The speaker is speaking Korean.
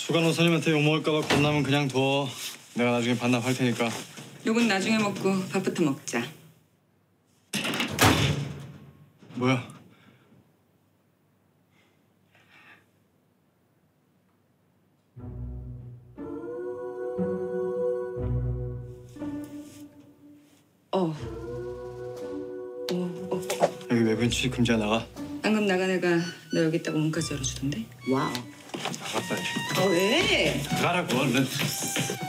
수간호 선임한테 욕먹을까 봐 겁나면 그냥 둬. 내가 나중에 반납할 테니까. 욕은 나중에 먹고 밥부터 먹자. 뭐야? 여기 외부인 출입 금지야. 나가. 방금 나간 애가 너 여기 있다고 문까지 열어주던데? 와우. 나갔다. 왜? 나가라고 얼른.